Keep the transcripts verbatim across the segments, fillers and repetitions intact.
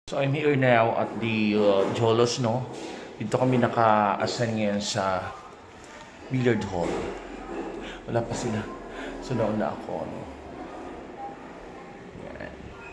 So I'm here now at the uh, Jolos, no? Dito kami naka-assign ngayon sa billiard hall. Wala pa sila. So nauna ako, no? Yan.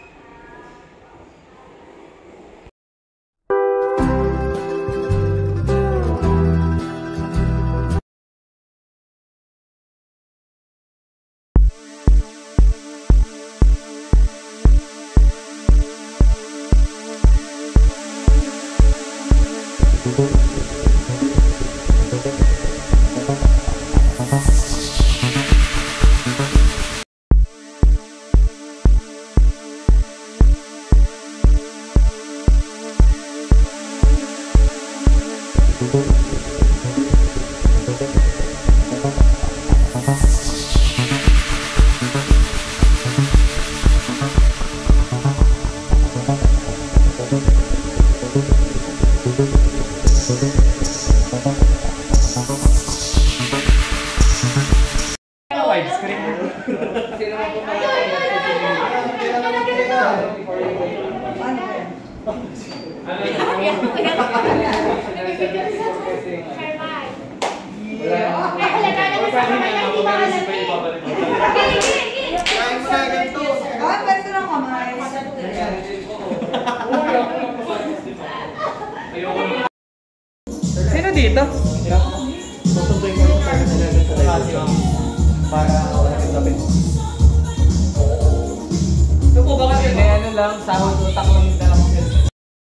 Sino dito? Susunduin ko yung para sa para wala kang gabi. Ito po ba kasi may ano lang, sahod utak lang yung dalawang head.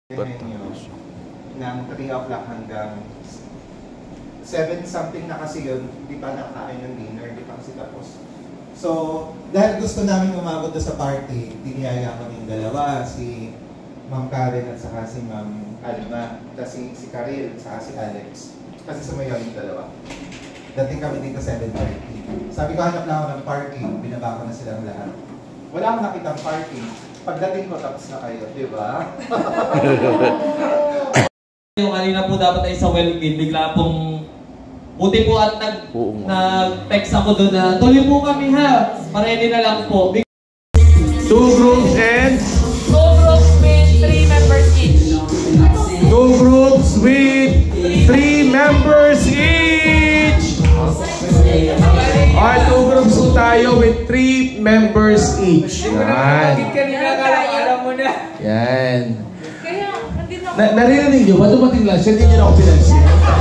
Ng three o'clock hanggang seven something na kasi yun, hindi pa nakakain ng dinner, hindi pa kasi tapos. So, dahil gusto namin umabot na sa party, diniyaya kami yung dalawa, si Ma'am Karen at saka si Ma'am Alma, kasi si Karil, saka si Alex. Kasi sumayaw yung dalawa. Dating kami dito seven thirty. Sabi ko, hanap lang ako ng party, binaba ko na silang lahat. Wala akong nakitang party. Pagdating ko, tapos na kayo, di ba? Yung kanina po dapat ay sa Wellkid, bigla pong buti po at nag, nag-text ako doon na tuloy po kami ha, paredy na lang po. Two groups and Two groups with three members each. two groups with three members each. Alright, two groups po tayo with three members each. Yan. Alam mo na. Yan. Kaya, hindi na ako. Na narinig nyo ba? Dumating lang siya, hindi nyo na ako pinansin.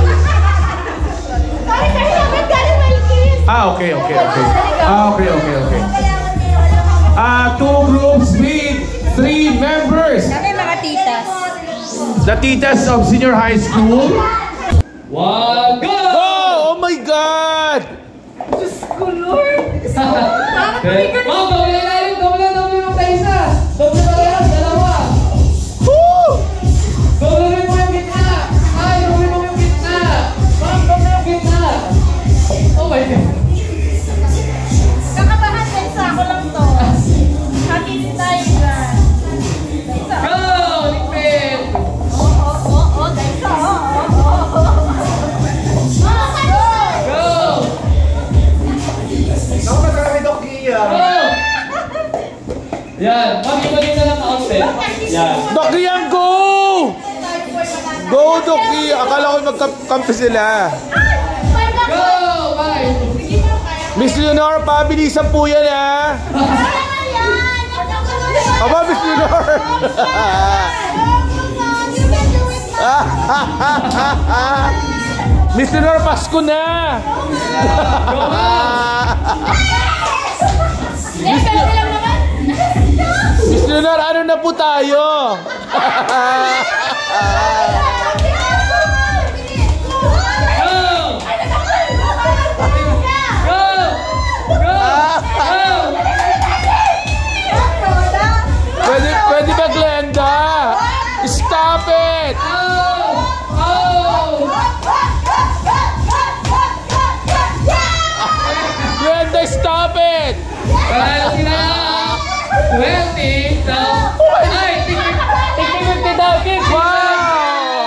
Sorry, sorry, bakit galing Wellkid? Ah, okay, okay, okay. Ah, okay, okay, okay. Ah, two groups with three members. Kami mga titas. The titas of senior high school. One, go! Go! Oh my God! Diyos ko, Lord. Bakit hindi ka Ma'am, doble na rin, doble, doble nung tayo isa. Doble parehas, dalawa. Woo! Doble rin mo yung gitna. Ay, doble mo yung gitna. Ma'am, doble yung gitna. Oh my God. Kakabahan din sa ako lang to. Hakin tayo dyan. Daisa. Go! Lipin! Oo, oo, oo, oo. Daisa. Oo, oo, oo. Go! Ako na kami, Doc Gia. Go! Yan, ma'am, iba din na lang ka-outfit. Yan. Doki yan, go! Go, Doki! Akala ko magkampi sila. Go! Bye! Miss Leonor, pabilisan po yan, ha? Aba, Miss Leonor! Miss Leonor, Pasko na! Miss Leonor, ano na po tayo? Pwede, pwede ba, Glenda? Stop it! Glenda, stop it! Panalo sila! twenty! Ay! fifty daw! Wow!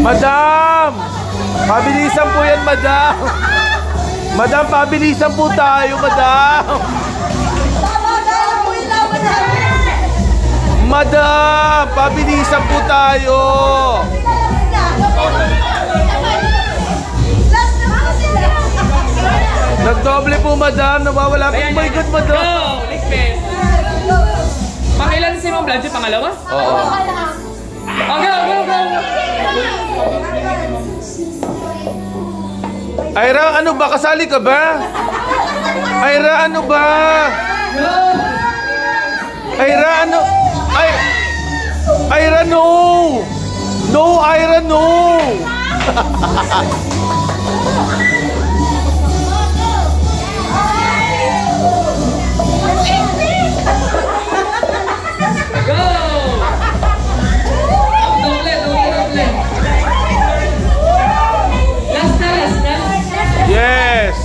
Madam! Pabilisan po yan, madam! Madam, pabilisan po tayo, madam! Madam! Pabilisan po tayo! Nagdoble po, madam! Nawawala po! Oh my God, madam! Go! Ligpes! Pangilan si Ma'am Blanche? Pangalawa? Oo. Oh, go, go, go! Ira, ano ba? Kasali ka ba? Ira, ano ba? Ira, ano? Ay, Ira, no! No, Ira, no! Go! Doble, doble, doble. Last na, last na. Yes!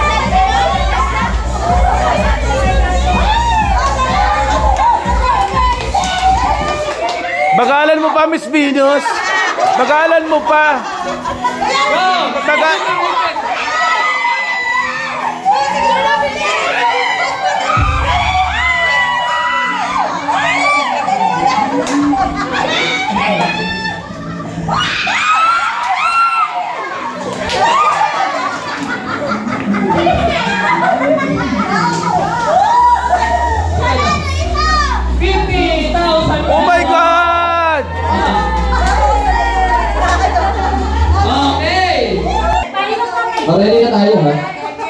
Bagalan mo pa, Miss Venus? Bagalan mo pa? Go! Baga fifty thousand! Oh my God! Okay! Ready na tayo, ha?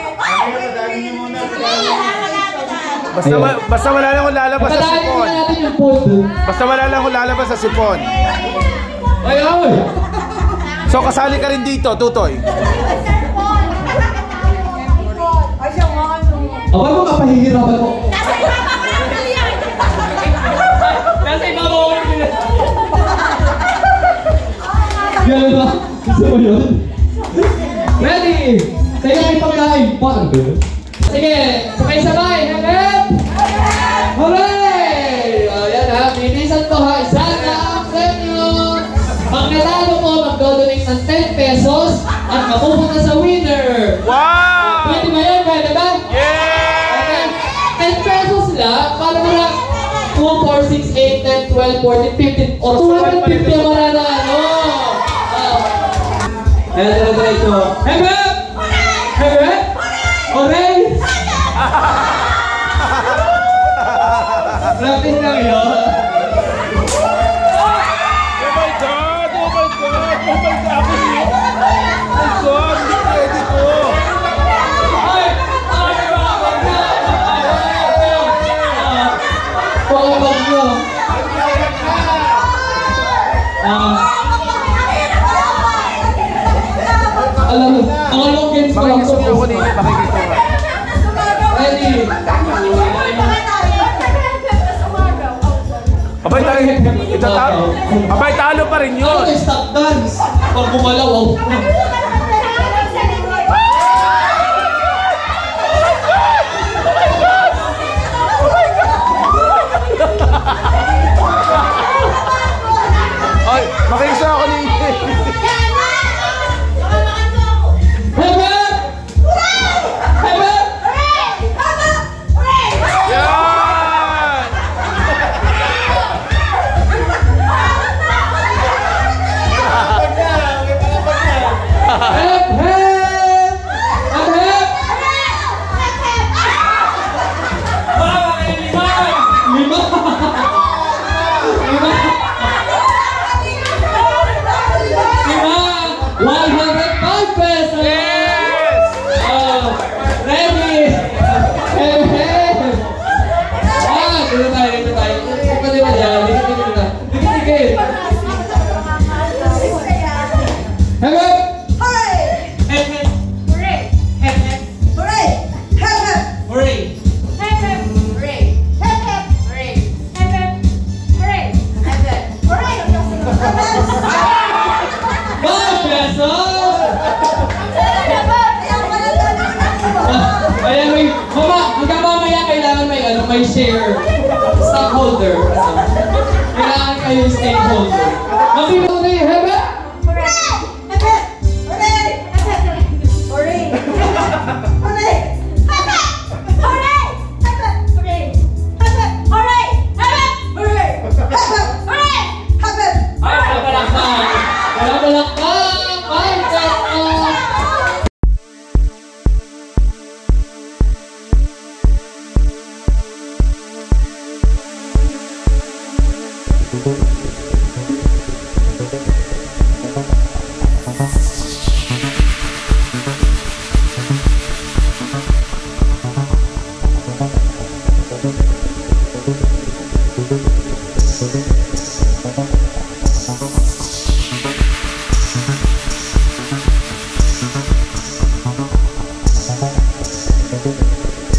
Basta, wa- basta wala lang kung lalabas sa Patadaanin sipon. na natin yung fold. Basta wala lang kung lalabas sa sipon. Ay, ay! So kasali ka rin dito, Tutoy. Abay mo kapahihirapan mo. Nasa ibabaw ko yun. Gano'n ba? Gusto mo yun? Ready! Tayo may pagkain. Parang gano'n. Sige, sabay-sabay. Hanggang! Hooray! Ayan ha, binisan to ha. Isa na ang premyo. Pag natalo mo, mag-donate ng ten pesos at mapupunta sa winner. Wow! Pwede ba yan? Pwede ba? Yes! ten pesos lang, para mo lang two, four, six, eight, ten, twelve, fourteen, fifteen, or two hundred fifty ang mananalo. Ayan, ayan, ayan ito. Hebe! Hebe! Oray! Practice lang yun. Oh my God! Oh my God! Oh my God! Ako yun! Oh my God! Hindi pwede ko! Ay! Ay! Wag na! Wag wag nyo. Ah, alam mo, ang long games pa lang Makikita ko nila, makikita ko. Ready? Abay tayo, itatalo. Abay, talo pa rin yun. Ano yung stop dance? Pag gumalaw, oh. Ay, makikisa ako ni... Hebe! Hebe! Yan! Hep! Hep! At hep! Lima! Lima! Lima! Lima! one hundred five pesos! Yes! Oh, ready! Hep! Hep! Ah, dito tayo, dito tayo. Dito tayo, dito tayo. Dito, dito, dito. Dito, dito. Hep! Hep! Hep! Hep! Hooray! Five pesos! Ayan, may, mama, hanggang mamaya kailangan may, ano, may share. Stockholder. Kailangan kayo yung stakeholder. Mabibigay ko na yung hebe?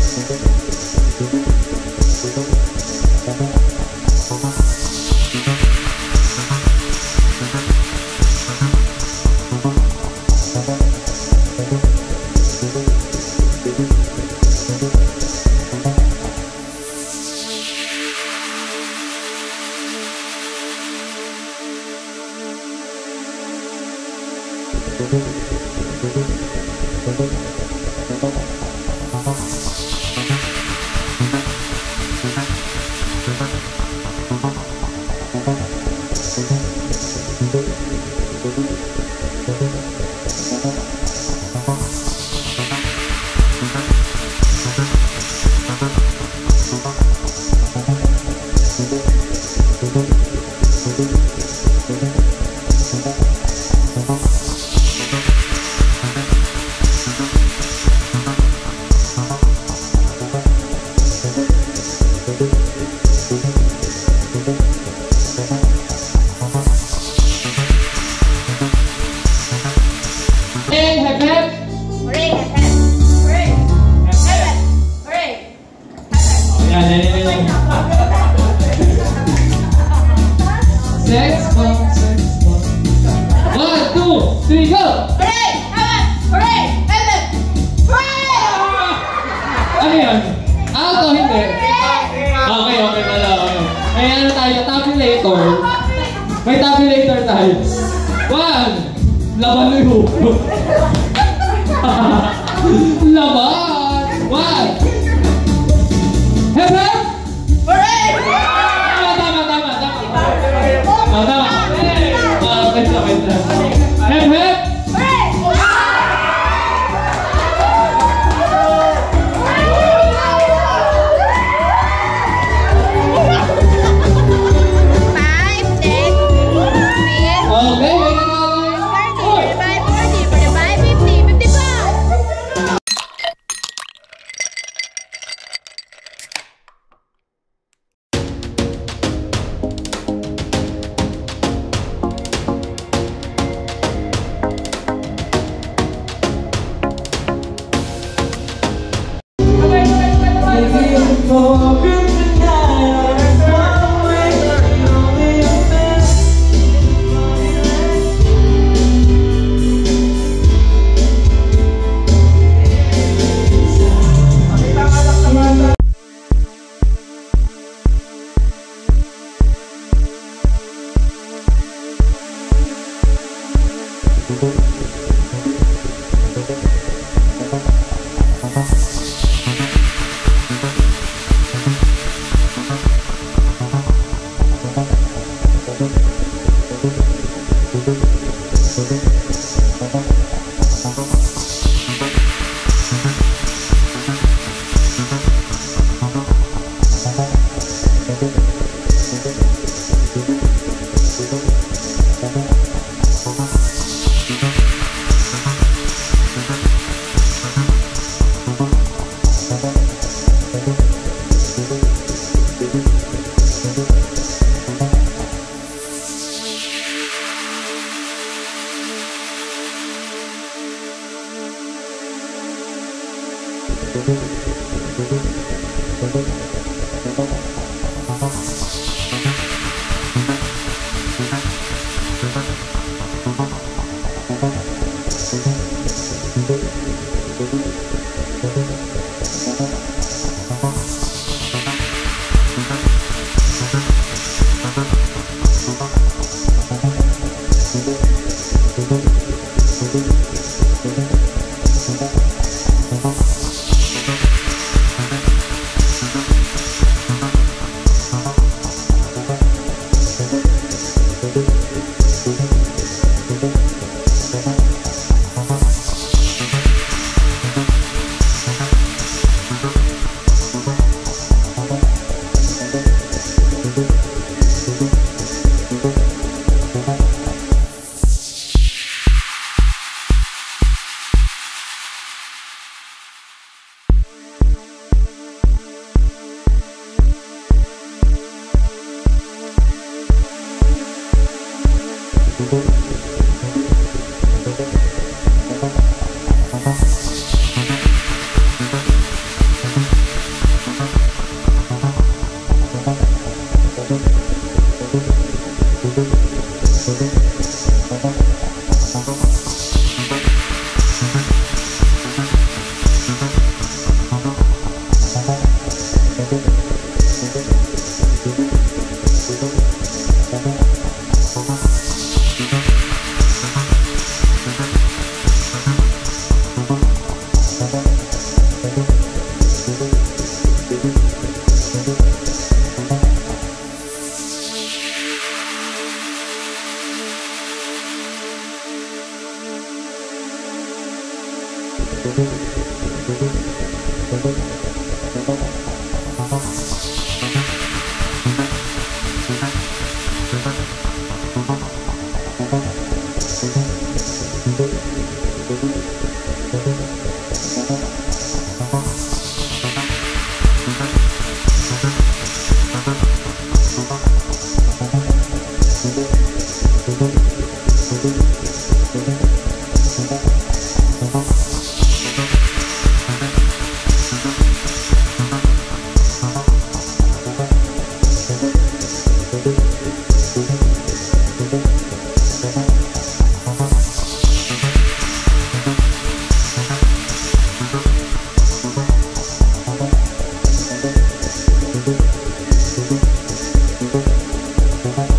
Thank you. Thank you.